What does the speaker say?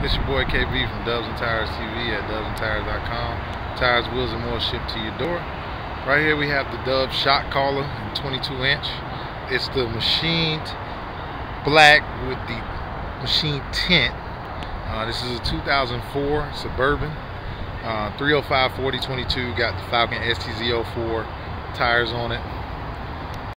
It's your boy KB from Dubs and Tires TV at dubsandtires.com. Tires, wheels, and more shipped to your door. Right here we have the Dub Shot Caller in 22-inch. It's the machined black with the machine tint. This is a 2004 Suburban. 305/40/22, got the Falken STZ04 tires on it.